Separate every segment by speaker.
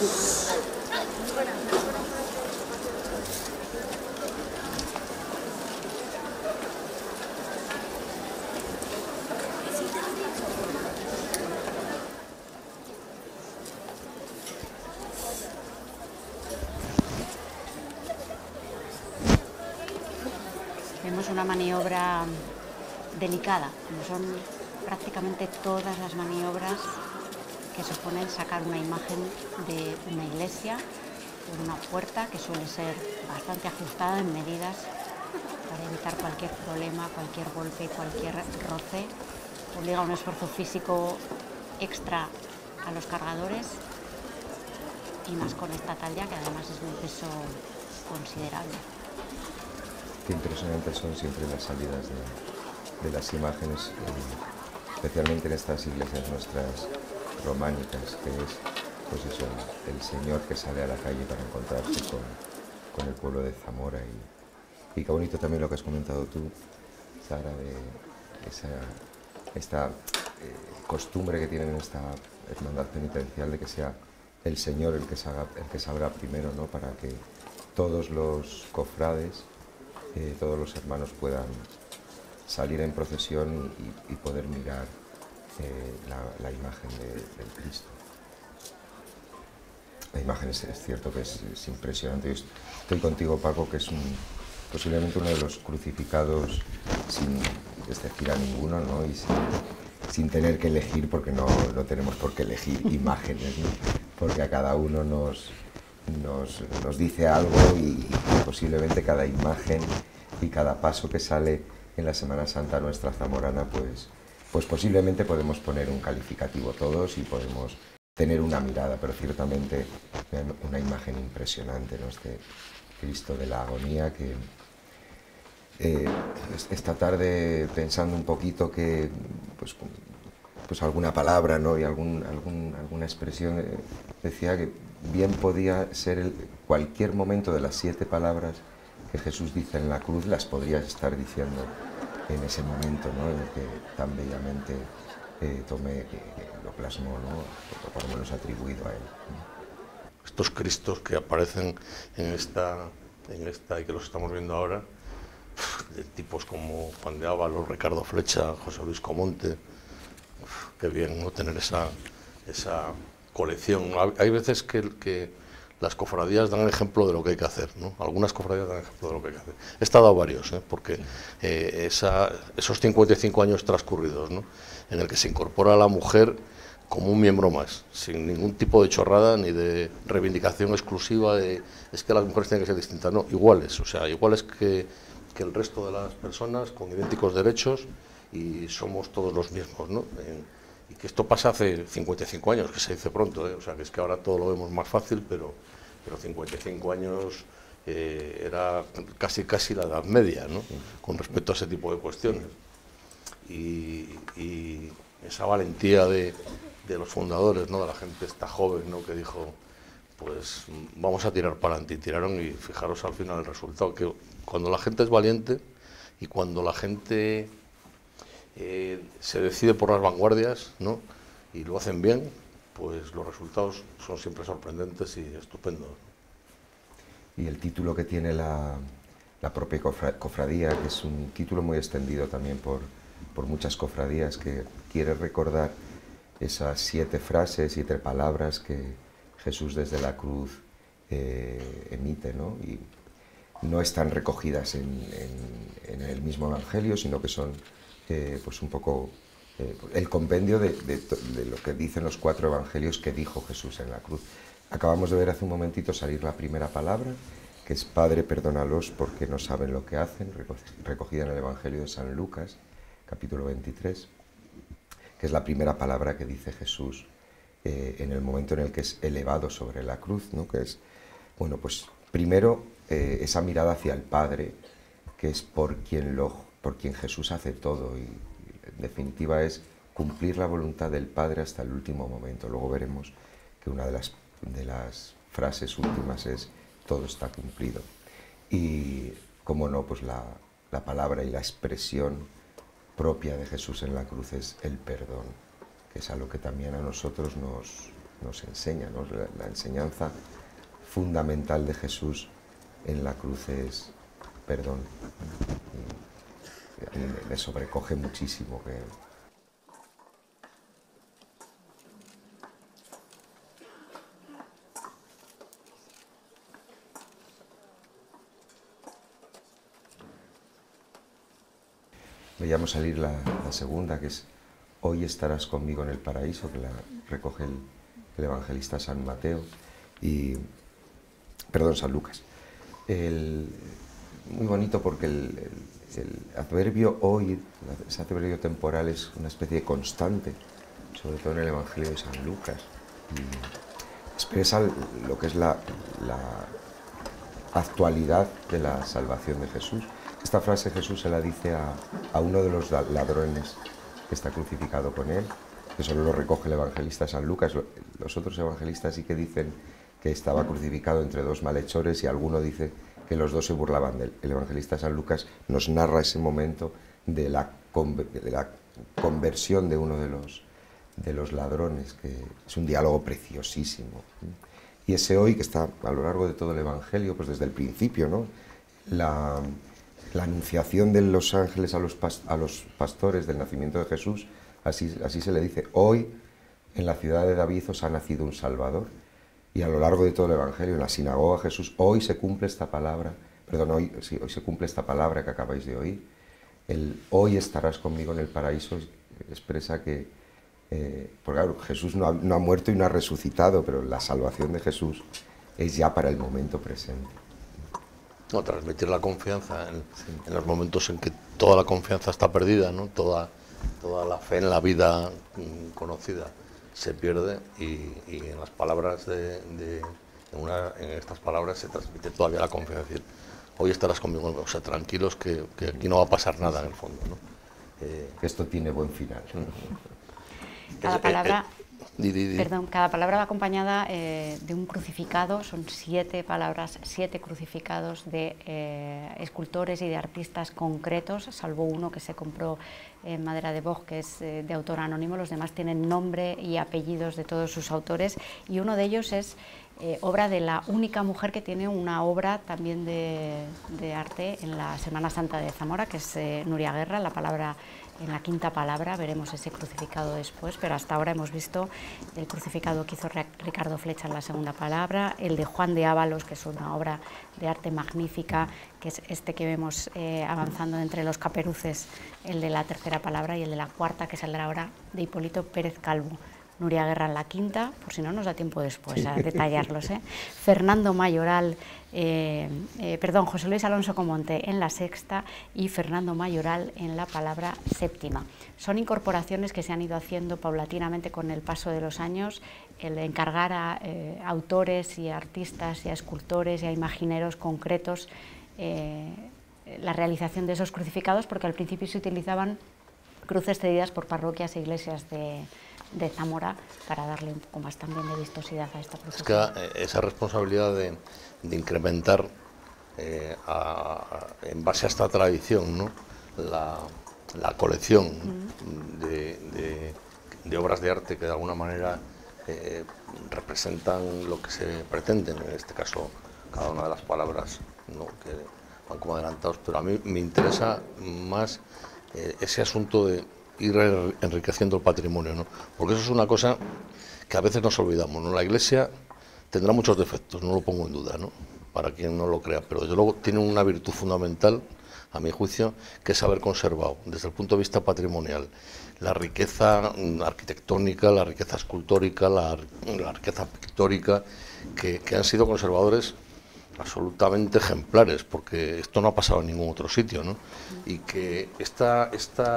Speaker 1: Vemos una maniobra delicada, como son prácticamente todas las maniobras que suponen sacar una imagen de una iglesia por una puerta que suele ser bastante ajustada en medidas para evitar cualquier problema, cualquier golpe, cualquier roce. Obliga a un esfuerzo físico extra a los cargadores y más con esta talla que además es de un peso considerable.
Speaker 2: Qué impresionantes son siempre las salidas de las imágenes, especialmente en estas iglesias nuestras románicas, que es pues eso, el Señor que sale a la calle para encontrarse con el pueblo de Zamora. Y qué bonito también lo que has comentado tú, Sara, de esta costumbre que tienen en esta hermandad penitencial de que sea el Señor el que salga primero, ¿no? Para que todos los cofrades, todos los hermanos puedan salir en procesión y poder mirar la imagen del Cristo. La imagen es cierto que es impresionante. Yo estoy contigo, Paco, que es posiblemente uno de los crucificados sin excepir a ninguno, ¿no? Y sin tener que elegir, porque no tenemos por qué elegir imágenes, ¿no? Porque a cada uno nos dice algo y posiblemente cada imagen y cada paso que sale en la Semana Santa nuestra zamorana, pues posiblemente podemos poner un calificativo todos y podemos tener una mirada, pero ciertamente una imagen impresionante, ¿no? Este Cristo de la agonía que esta tarde, pensando un poquito que pues alguna palabra, ¿no? Y alguna expresión, decía que bien podía ser cualquier momento de las 7 palabras que Jesús dice en la cruz, las podrías estar diciendo en ese momento, ¿no? En el que tan bellamente lo plasmó, ¿no? O por lo menos atribuido a él, ¿no?
Speaker 3: Estos Cristos que aparecen en esta y que los estamos viendo ahora, de tipos como Juan de Ávalos, Ricardo Flecha, José Luis Comonte, qué bien, ¿no? Tener esa colección. Hay veces que las cofradías dan ejemplo de lo que hay que hacer, ¿no? Algunas cofradías dan ejemplo de lo que hay que hacer. He estado a varios, porque esos 55 años transcurridos, ¿no? En el que se incorpora a la mujer como un miembro más, sin ningún tipo de chorrada ni de reivindicación exclusiva de es que las mujeres tienen que ser distintas, no, iguales, o sea, iguales que el resto de las personas, con idénticos derechos, y somos todos los mismos, ¿no? Y que esto pasa hace 55 años, que se dice pronto, o sea, que es que ahora todo lo vemos más fácil, pero 55 años era casi la Edad Media, ¿no? Con respecto a ese tipo de cuestiones. Y esa valentía de los fundadores, ¿no? De la gente esta joven, ¿no? Que dijo, pues vamos a tirar para adelante, y tiraron, y fijaros al final el resultado, que cuando la gente es valiente y cuando la gente se decide por las vanguardias, ¿no? Y lo hacen bien, pues los resultados son siempre sorprendentes y estupendos.
Speaker 2: Y el título que tiene la propia cofradía, que es un título muy extendido también por muchas cofradías, que quiere recordar esas 7 frases, 7 palabras que Jesús desde la cruz emite, ¿no? Y no están recogidas en el mismo Evangelio, sino que son pues un poco el compendio de lo que dicen los 4 Evangelios que dijo Jesús en la cruz. Acabamos de ver hace un momentito salir la primera palabra, que es Padre, perdónalos porque no saben lo que hacen, recogida en el Evangelio de San Lucas, capítulo 23, que es la primera palabra que dice Jesús en el momento en el que es elevado sobre la cruz, ¿no? Que es, bueno, pues primero esa mirada hacia el Padre, que es por quien Jesús hace todo, y en definitiva es cumplir la voluntad del Padre hasta el último momento. Luego veremos que una de las frases últimas es todo está cumplido. Y, como no, pues la palabra y la expresión propia de Jesús en la cruz es el perdón, que es algo que también a nosotros nos enseña, ¿no? La enseñanza fundamental de Jesús en la cruz es perdón. Y a mí me sobrecoge muchísimo que... Veíamos salir la segunda, que es hoy estarás conmigo en el paraíso, que la recoge el evangelista San Mateo, San Lucas. Muy bonito porque el adverbio hoy, ese adverbio temporal, es una especie de constante, sobre todo en el Evangelio de San Lucas, y expresa lo que es la actualidad de la salvación de Jesús. Esta frase Jesús se la dice a uno de los ladrones que está crucificado con él, que solo lo recoge el evangelista San Lucas. Los otros evangelistas sí que dicen que estaba crucificado entre dos malhechores, y alguno dice que los dos se burlaban de él. El evangelista San Lucas nos narra ese momento de la conversión de uno de los ladrones, que es un diálogo preciosísimo. Y ese hoy, que está a lo largo de todo el Evangelio, pues desde el principio, ¿no? La anunciación de los ángeles a los pastores del nacimiento de Jesús, así se le dice: hoy en la ciudad de David os ha nacido un Salvador. Y a lo largo de todo el Evangelio, en la sinagoga, Jesús: hoy se cumple esta palabra, hoy se cumple esta palabra que acabáis de oír. El hoy estarás conmigo en el paraíso expresa que, porque claro, Jesús no ha muerto y no ha resucitado, pero la salvación de Jesús es ya para el momento presente.
Speaker 3: No, transmitir la confianza en los momentos en que toda la confianza está perdida, ¿no? Toda la fe en la vida conocida se pierde, y en las palabras en estas palabras se transmite todavía la confianza. Es decir, hoy estarás conmigo, o sea, tranquilos que aquí no va a pasar nada en el fondo, ¿no?
Speaker 2: Esto tiene buen final.
Speaker 1: Cada palabra... Perdón, cada palabra va acompañada de un crucificado. Son 7 palabras, 7 crucificados de escultores y de artistas concretos, salvo uno que se compró en madera de boj, que es de autor anónimo. Los demás tienen nombre y apellidos de todos sus autores, y uno de ellos es obra de la única mujer que tiene una obra también de arte en la Semana Santa de Zamora, que es Nuria Guerra. La palabra, en la 5ª palabra veremos ese crucificado después, pero hasta ahora hemos visto el crucificado que hizo Ricardo Flecha en la 2ª palabra, el de Juan de Ábalos, que es una obra de arte magnífica, que es este que vemos avanzando entre los caperuces, el de la 3ª palabra, y el de la 4ª, que saldrá ahora, de Hipólito Pérez Calvo. Nuria Guerra en la 5ª, por si no nos da tiempo después a detallarlos. Fernando Mayoral, José Luis Alonso Comonte en la 6ª y Fernando Mayoral en la palabra 7ª. Son incorporaciones que se han ido haciendo paulatinamente con el paso de los años, el de encargar a autores y a artistas y a escultores y a imagineros concretos la realización de esos crucificados, porque al principio se utilizaban cruces cedidas por parroquias e iglesias de Zamora para darle un poco más también de vistosidad a esta procesión.
Speaker 3: Es que esa responsabilidad de incrementar en base a esta tradición, ¿no? la colección de obras de arte que de alguna manera representan lo que se pretende, en este caso cada una de las palabras, ¿no? que van como adelantados, pero a mí me interesa más ese asunto de ir enriqueciendo el patrimonio, ¿no? Porque eso es una cosa que a veces nos olvidamos, ¿no? La Iglesia tendrá muchos defectos, no lo pongo en duda, ¿no? Para quien no lo crea, pero desde luego tiene una virtud fundamental, a mi juicio, que es haber conservado, desde el punto de vista patrimonial, la riqueza arquitectónica, la riqueza escultórica, la riqueza pictórica, que han sido conservadores absolutamente ejemplares, porque esto no ha pasado en ningún otro sitio, ¿no? Y que estas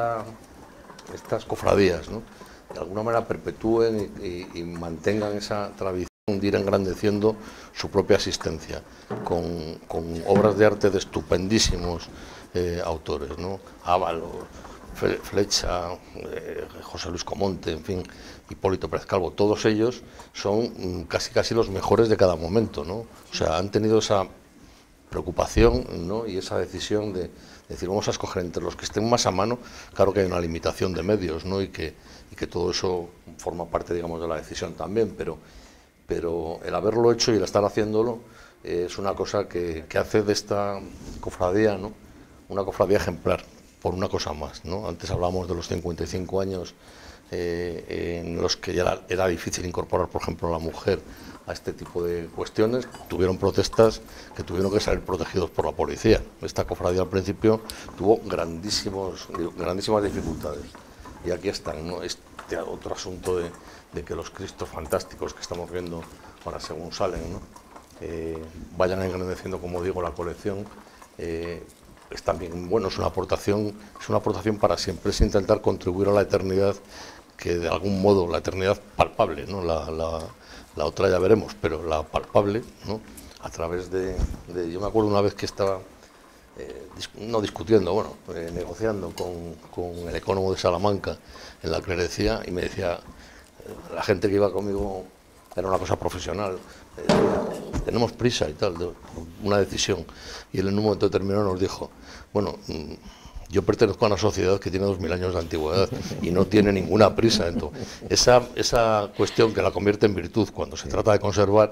Speaker 3: cofradías, ¿no? de alguna manera perpetúen y mantengan esa tradición de ir engrandeciendo su propia existencia con obras de arte de estupendísimos autores, ¿no? Ábalos, Flecha, José Luis Comonte, en fin, Hipólito Pérez Calvo, todos ellos son casi los mejores de cada momento, ¿no? O sea, han tenido esa preocupación, ¿no? y esa decisión de decir, vamos a escoger entre los que estén más a mano. Claro que hay una limitación de medios, ¿no? y que y que todo eso forma parte, digamos, de la decisión también, pero el haberlo hecho y el estar haciéndolo es una cosa que hace de esta cofradía, ¿no?, una cofradía ejemplar, por una cosa más, ¿no? Antes hablábamos de los 55 años en los que ya era difícil incorporar, por ejemplo, a la mujer a este tipo de cuestiones. Tuvieron protestas que tuvieron que salir protegidos por la policía. Esta cofradía al principio tuvo grandísimas dificultades. Y aquí están, ¿no?, este otro asunto de que los Cristos fantásticos que estamos viendo ahora según salen, ¿no?, vayan engrandeciendo, como digo, la colección. Es también, bueno, es una aportación para siempre, es intentar contribuir a la eternidad, que de algún modo, la eternidad palpable, ¿no?, la otra ya veremos, pero la palpable, ¿no?, a través yo me acuerdo una vez que estaba no discutiendo, bueno, negociando con el ecónomo de Salamanca en la clerecía, y me decía, la gente que iba conmigo era una cosa profesional, tenemos prisa y tal, una decisión, y él en un momento determinado nos dijo, bueno, yo pertenezco a una sociedad que tiene 2000 años de antigüedad y no tiene ninguna prisa. Entonces, esa cuestión que la convierte en virtud cuando se trata de conservar,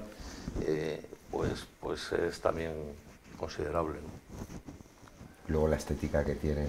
Speaker 3: pues es también considerable, ¿no?
Speaker 2: Luego la estética que tienen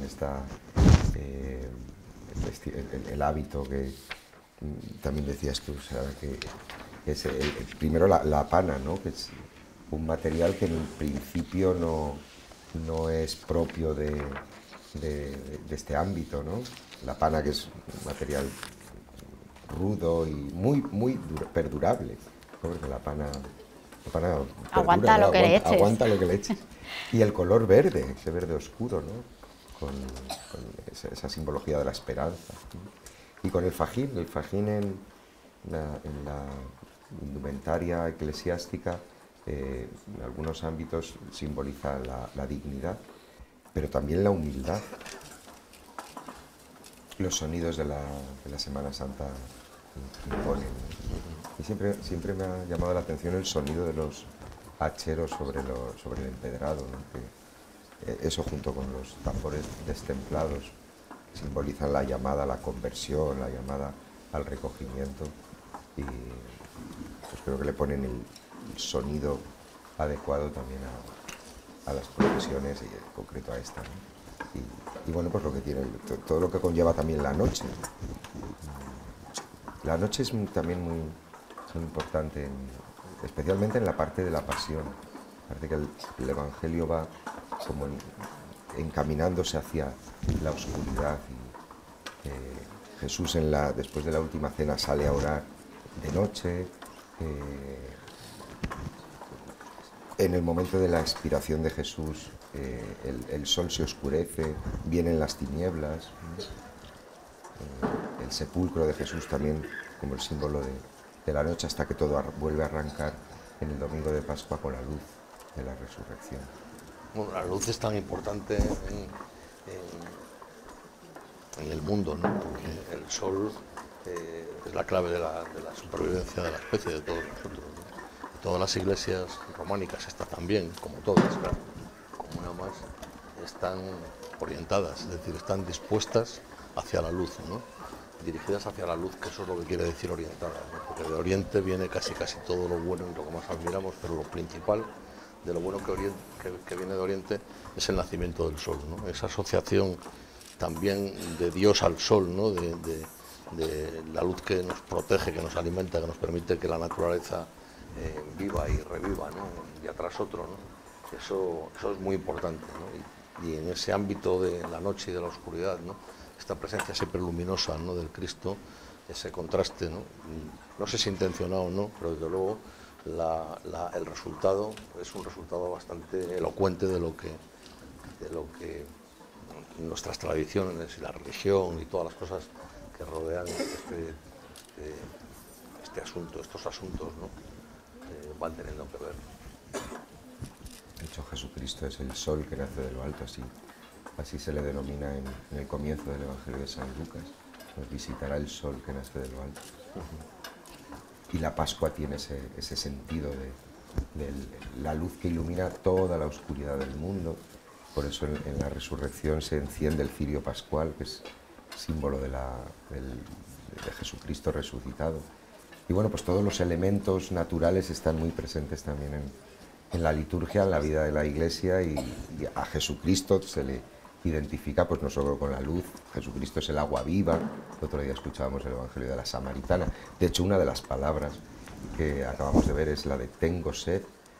Speaker 2: el hábito que también decías tú, o sea, que es primero la pana, ¿no?, que es un material que en un principio no es propio de este ámbito, ¿no? La pana, que es un material rudo y muy perdurable, ¿no? Porque la pana
Speaker 1: aguanta lo que le eches.
Speaker 2: Aguanta lo que le eches. Y el color verde, ese verde oscuro, ¿no?, con esa simbología de la esperanza, ¿no? Y con el fajín en la indumentaria eclesiástica, en algunos ámbitos simboliza la dignidad, pero también la humildad. Los sonidos de la Semana Santa imponen. Y siempre me ha llamado la atención el sonido de los hacheros sobre el empedrado, ¿no?, que eso, junto con los tambores destemplados, simbolizan la llamada a la conversión, la llamada al recogimiento, y pues creo que le ponen el sonido adecuado también a las profesiones, y en concreto a esta, ¿no? Y bueno, pues lo que tiene, todo lo que conlleva también la noche. La noche es también muy importante, especialmente en la parte de la pasión. Parece que el Evangelio va como encaminándose hacia la oscuridad, y Jesús después de la última cena sale a orar de noche. En el momento de la expiración de Jesús, el sol se oscurece, vienen las tinieblas. El sepulcro de Jesús también como el símbolo de la noche, hasta que todo vuelve a arrancar en el domingo de Pascua con la luz de la resurrección.
Speaker 3: Bueno, la luz es tan importante en el mundo, ¿no?, porque el sol es la clave de la supervivencia de la especie, de todos nosotros, ¿no? Todas las iglesias románicas, estas también, como todas, claro, como una más, están orientadas, es decir, están dispuestas hacia la luz, ¿no?, dirigidas hacia la luz, que eso es lo que quiere decir orientadas, ¿no?, porque de Oriente viene casi todo lo bueno y lo que más admiramos, pero lo principal de lo bueno que viene de Oriente es el nacimiento del sol, ¿no?, esa asociación también de Dios al sol, ¿no?, de la luz que nos protege, que nos alimenta, que nos permite que la naturaleza viva y reviva, ¿no?, día tras otro, ¿no? Eso es muy importante, ¿no? Y en ese ámbito de la noche y de la oscuridad, ¿no?, esta presencia siempre luminosa, ¿no?, del Cristo, ese contraste, ¿no?, no sé si intencionado o no, pero desde luego el resultado es un resultado bastante elocuente de lo que nuestras tradiciones y la religión y todas las cosas que rodean este asunto, estos asuntos, ¿no?, van teniendo que ver.
Speaker 2: De hecho, Jesucristo es el sol que nace de lo alto, así se le denomina en el comienzo del Evangelio de San Lucas. Nos visitará el sol que nace de lo alto. Y la Pascua tiene ese sentido de la luz que ilumina toda la oscuridad del mundo. Por eso en la resurrección se enciende el cirio pascual, que es símbolo de Jesucristo resucitado. Y bueno, pues todos los elementos naturales están muy presentes también en la liturgia, en la vida de la Iglesia, y a Jesucristo se le identifica pues no solo con la luz. Jesucristo es el agua viva. El otro día escuchábamos el Evangelio de la Samaritana. De hecho, una de las palabras que acabamos de ver es la de tengo sed,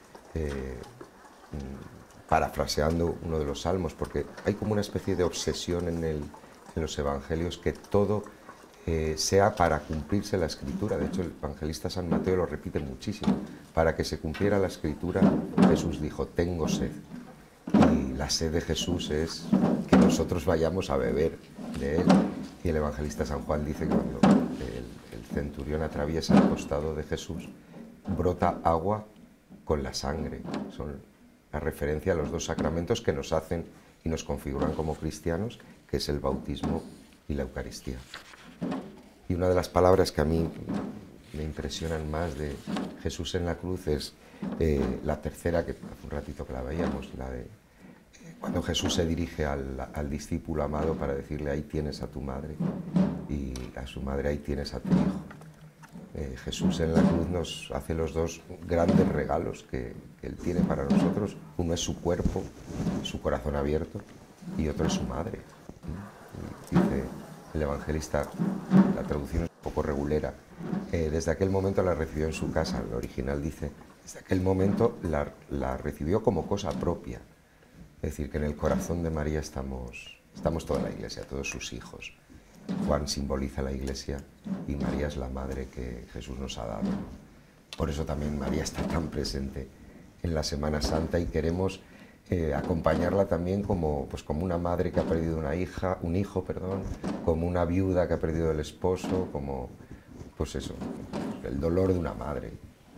Speaker 2: parafraseando uno de los salmos, porque hay como una especie de obsesión en los evangelios que todo sea para cumplirse la Escritura. De hecho, el evangelista San Mateo lo repite muchísimo. Para que se cumpliera la Escritura, Jesús dijo, tengo sed. Y la sed de Jesús es que nosotros vayamos a beber de él. Y el evangelista San Juan dice que cuando el centurión atraviesa el costado de Jesús, brota agua con la sangre. Son la referencia a los dos sacramentos que nos hacen y nos configuran como cristianos, que es el bautismo y la Eucaristía. Y una de las palabras que a mí me impresionan más de Jesús en la cruz es la tercera, que hace un ratito que la veíamos, la de cuando Jesús se dirige al discípulo amado para decirle, ahí tienes a tu madre, y a su madre, ahí tienes a tu hijo. Jesús en la cruz nos hace los dos grandes regalos que Él tiene para nosotros. Uno es su cuerpo, su corazón abierto, y otro es su madre. Y dice el evangelista, la traducción es un poco regulera, desde aquel momento la recibió en su casa. El original dice, desde aquel momento la recibió como cosa propia. Es decir, que en el corazón de María estamos toda la Iglesia, todos sus hijos. Juan simboliza la Iglesia y María es la madre que Jesús nos ha dado. Por eso también María está tan presente en la Semana Santa, y queremos acompañarla también como una madre que ha perdido un hijo, como una viuda que ha perdido el esposo, como pues eso, el dolor de una madre.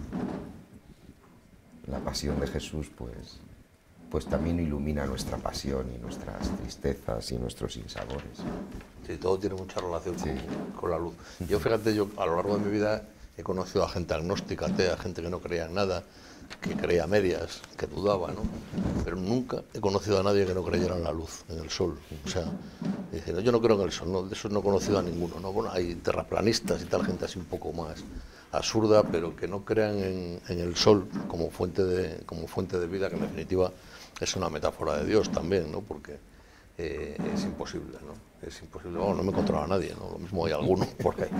Speaker 2: La pasión de Jesús pues también ilumina nuestra pasión y nuestras tristezas y nuestros sinsabores.
Speaker 3: Sí, todo tiene mucha relación con la luz. Yo, fíjate, a lo largo de mi vida he conocido a gente agnóstica, atea, gente que no creía en nada, que creía a medias, que dudaba, ¿no? Pero nunca he conocido a nadie que no creyera en la luz, en el sol. O sea, diciendo, yo no creo en el sol, no, de eso no he conocido a ninguno, ¿no? Bueno, hay terraplanistas y tal, gente así un poco más absurda, pero que no crean en el sol como fuente de vida, que en definitiva es una metáfora de Dios también, ¿no? Porque es imposible, ¿no? Es imposible. Bueno, no me he encontrado a nadie, ¿no? Lo mismo hay alguno por ahí.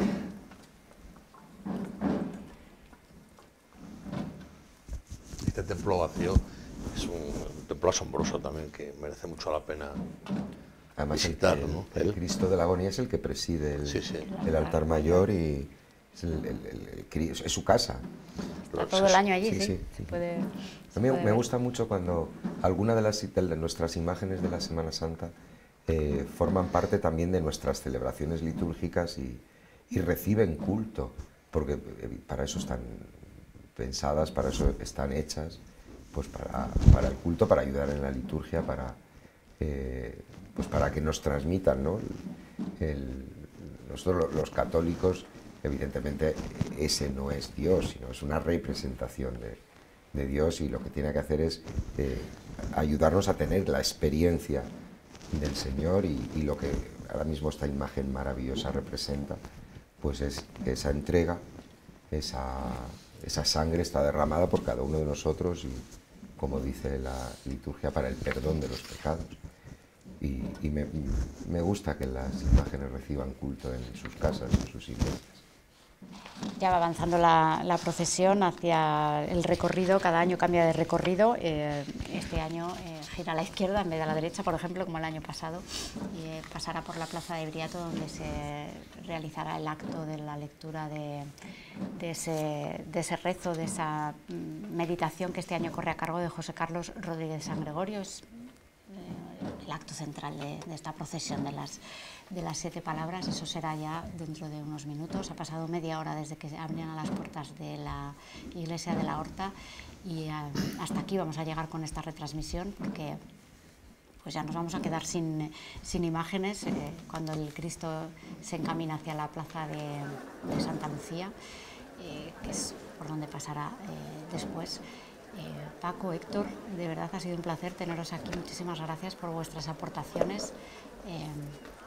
Speaker 3: Este templo vacío es un templo asombroso también, que merece mucho la pena
Speaker 2: además
Speaker 3: visitar,
Speaker 2: ¿no?
Speaker 3: El
Speaker 2: Cristo de la Agonía es el que preside el altar mayor, y es su casa.
Speaker 1: Está todo el año allí, sí.
Speaker 2: A mí me gusta mucho cuando alguna de nuestras imágenes de la Semana Santa forman parte también de nuestras celebraciones litúrgicas y reciben culto, porque para eso están pensadas, para eso están hechas, pues para el culto, para ayudar en la liturgia, para que nos transmitan, ¿no? Nosotros los católicos, evidentemente ese no es Dios, sino es una representación de Dios, y lo que tiene que hacer es ayudarnos a tener la experiencia del Señor, y lo que ahora mismo esta imagen maravillosa representa, pues es esa entrega, esa sangre está derramada por cada uno de nosotros, y como dice la liturgia, para el perdón de los pecados. Y me gusta que las imágenes reciban culto en sus casas, en sus iglesias.
Speaker 1: Ya va avanzando la procesión hacia el recorrido, cada año cambia de recorrido, este año gira a la izquierda en vez de a la derecha, por ejemplo, como el año pasado, y pasará por la plaza de Briato, donde se realizará el acto de la lectura de ese rezo, de esa meditación que este año corre a cargo de José Carlos Rodríguez San Gregorio. Es el acto central de esta procesión de las 7 palabras. Eso será ya dentro de unos minutos. Ha pasado media hora desde que abrían las puertas de la iglesia de la Horta, y hasta aquí vamos a llegar con esta retransmisión, porque pues ya nos vamos a quedar sin imágenes cuando el Cristo se encamina hacia la plaza de Santa Lucía, que es por donde pasará después. Paco, Héctor, de verdad ha sido un placer teneros aquí. Muchísimas gracias por vuestras aportaciones.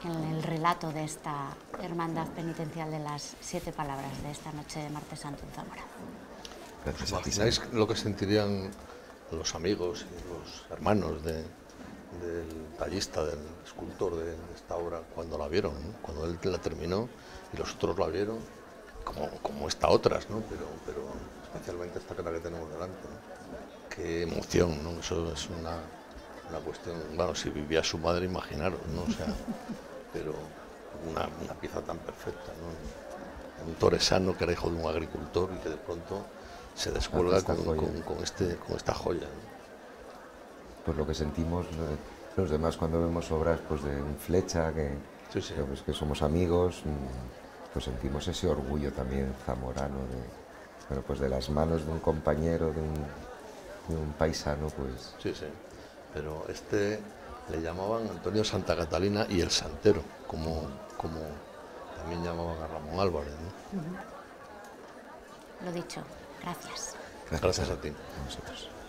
Speaker 1: en el relato de esta hermandad penitencial de las 7 palabras de esta noche de Martes Santo en Zamora.
Speaker 2: Gracias
Speaker 3: ¿Os
Speaker 2: a ti,
Speaker 3: imagináis
Speaker 2: Sandra.
Speaker 3: lo que sentirían los amigos y los hermanos del tallista, del escultor de esta obra cuando la vieron, ¿no? Cuando él la terminó y los otros la vieron, como esta otras, ¿no? Pero especialmente esta que tenemos delante, ¿no? Qué emoción, ¿no? Eso es una cuestión, bueno, si vivía su madre, imaginaros, ¿no? O sea, pero una pieza tan perfecta, ¿no? Un toresano que era hijo de un agricultor y que de pronto se descuelga
Speaker 2: Esta joya.
Speaker 3: con esta joya, ¿no?
Speaker 2: Pues lo que sentimos los demás cuando vemos obras pues de un Flecha,
Speaker 3: Sí, sí.
Speaker 2: pues, que somos amigos, pues sentimos ese orgullo también zamorano bueno, pues de las manos de un compañero, de un paisano, pues
Speaker 3: Sí, sí. Pero le llamaban Antonio Santa Catalina y el Santero, como también llamaban a Ramón Álvarez, ¿no?
Speaker 1: Lo dicho, gracias.
Speaker 3: Gracias a ti.
Speaker 2: a nosotros.